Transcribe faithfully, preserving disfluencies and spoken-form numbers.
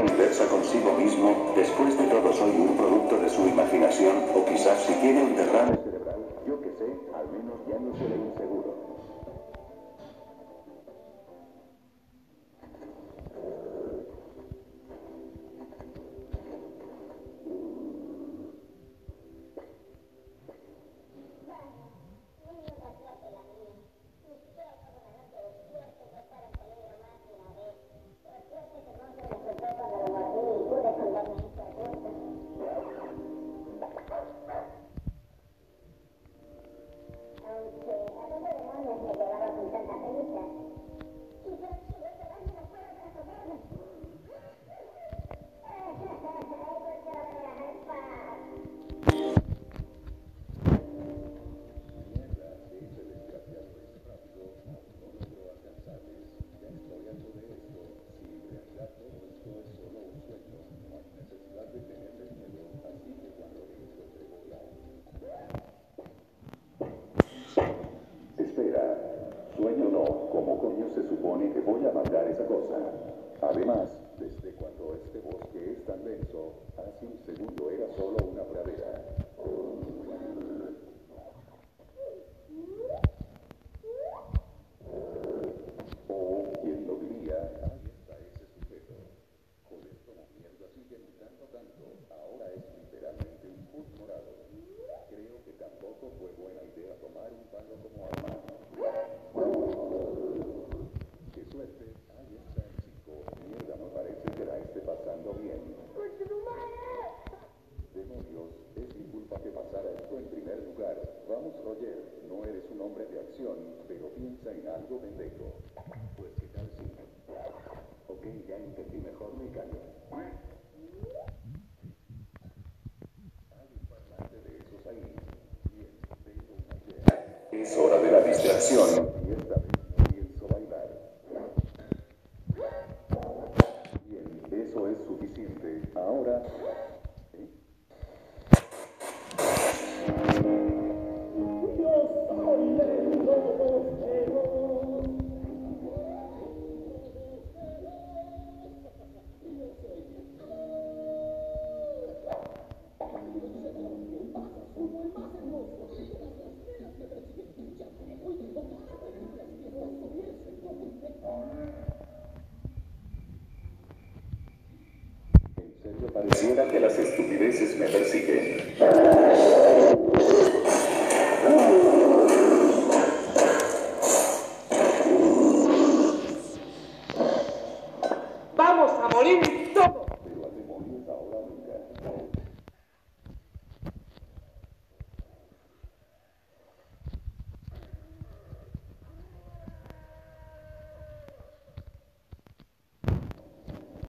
inversa consigo mismo, después de todo soy un producto de su imaginación, o quizás si tiene un derrame cerebral, yo que sé, al menos ya no seré inseguro. Espera, sueño no, ¿cómo coño se supone que voy a mandar esa cosa? Además, desde cuando este bosque es tan denso, hace un segundo era solo una pradera. Oh, ¿quién lo diría? Ahí está ese sujeto. Joder, como mierda sigue mutando tanto, ahora es literalmente un pus morado. Creo que tampoco fue buena idea tomar un palo como arma. ¡Qué suerte! Ahí está el chico. Mierda, no parece que la esté pasando bien. Demonios, es mi culpa que pasara esto en primer lugar. Vamos, Roger, no eres un hombre de acción, pero piensa en algo pendejo. Pues qué tal si... Ok, ya entendí, mejor me callo. Hay un parlante de esos ahí. Bien, tengo una idea. Es hora de la distracción. Y esta vez no pienso bailar. Bien, eso es suficiente. Ahora... ¿eh? En serio, pareciera que las estupideces me persiguen.